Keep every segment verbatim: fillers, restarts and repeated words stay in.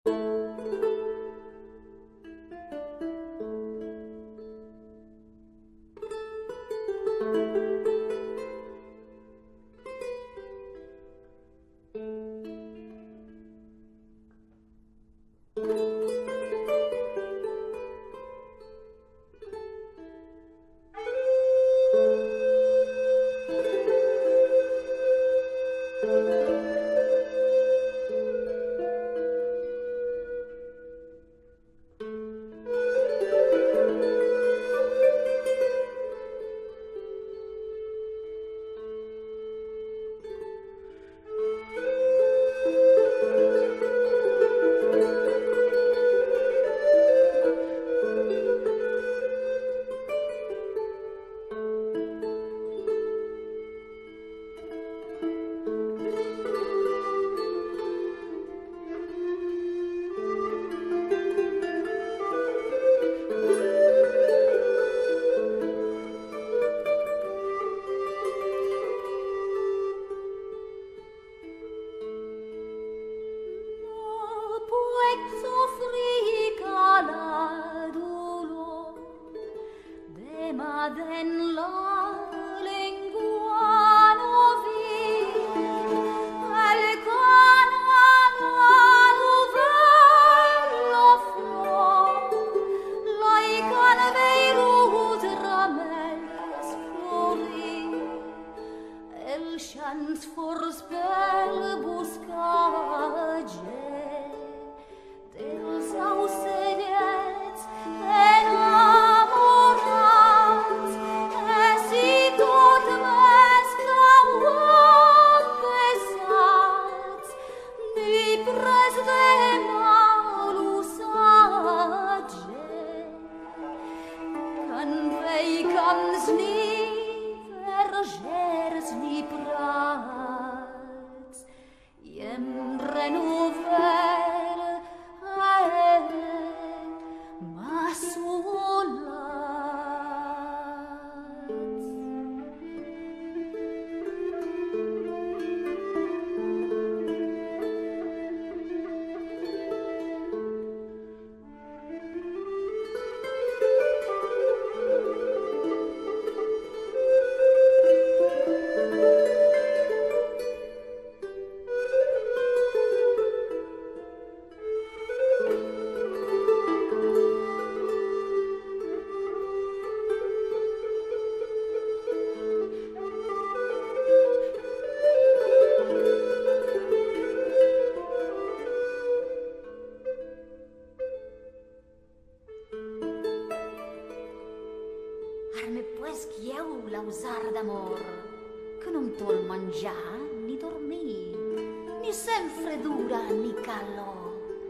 Usar d'amor, che non tol mangiar ni dormir, ni sempre dura ni calor,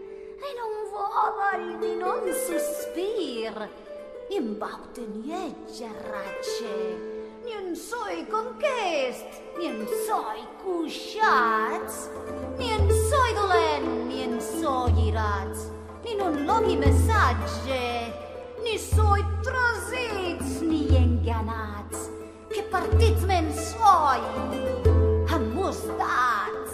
e non vola ni non sospir, in baute ni eggerracce, ni un soi conquest, ni un soi cusciats, ni un soi dolent, ni un soi irats, ni non loghi messagge, ni soi trasits, ni enganats, que partits mensuoi amustats.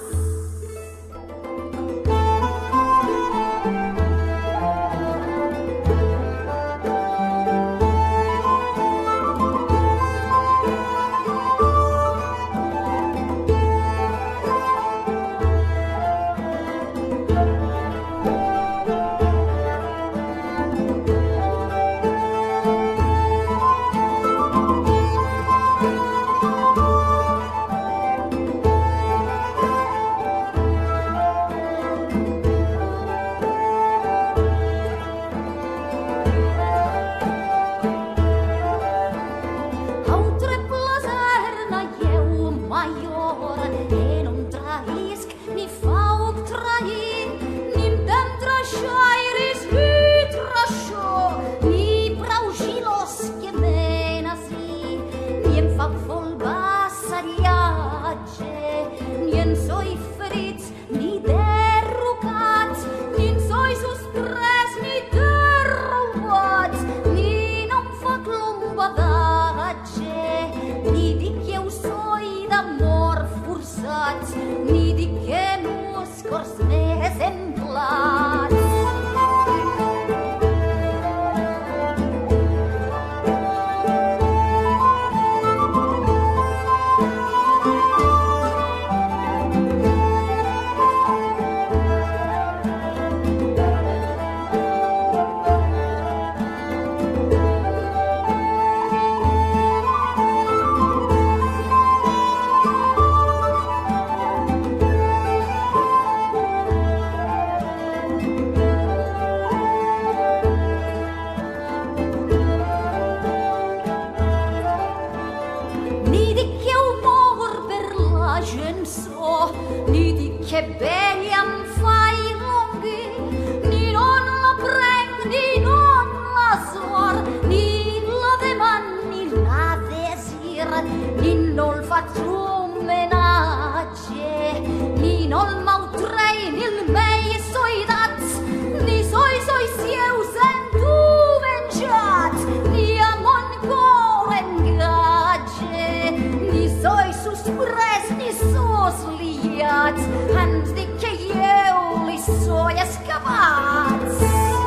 voi escapats.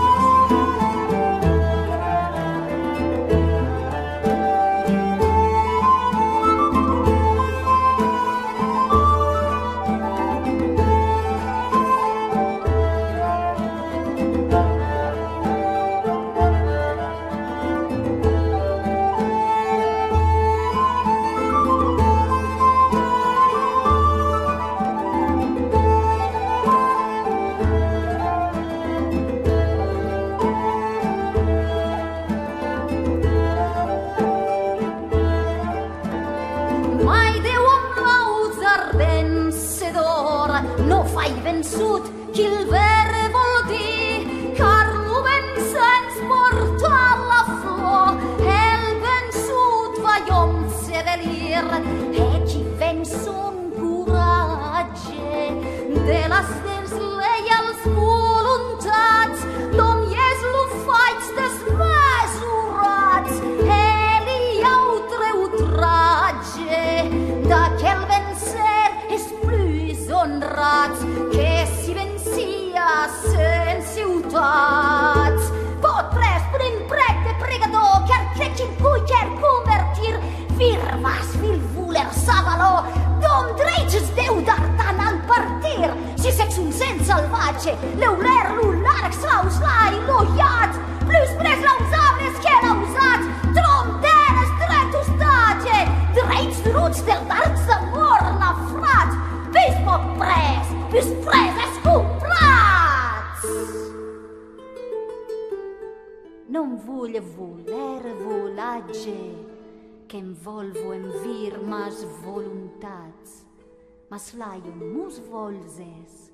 Mai Déu amb l'auser vencedor no fai vençut qui el ver vol dir, car lo vèncer ens porta a la flor, el vençut va llom se delir, e qui venç un coratge de les desleials voluntats, l'hom i és lo faig desmesurats, ell ha ho treu tratge, d'aquel vencer és plus honrats que si vencia en ciutats. Pot pres prin prec de pregador, quer crec in cui quer convertir, firmas vil voler sa valor, d'om dreigs deu d'artan al partir, si sex un sent salvatge, l'euler lo larg saus l'ai loiat, plus pres l'ausables que l'ausats, trom teres dret hostatge, dreigs druts del dards d'amor nafrats, vis poc pres, vis pres escomprats. Non vull voler volatge, que em volvo en vir mas voluntats, mas laio mus volses,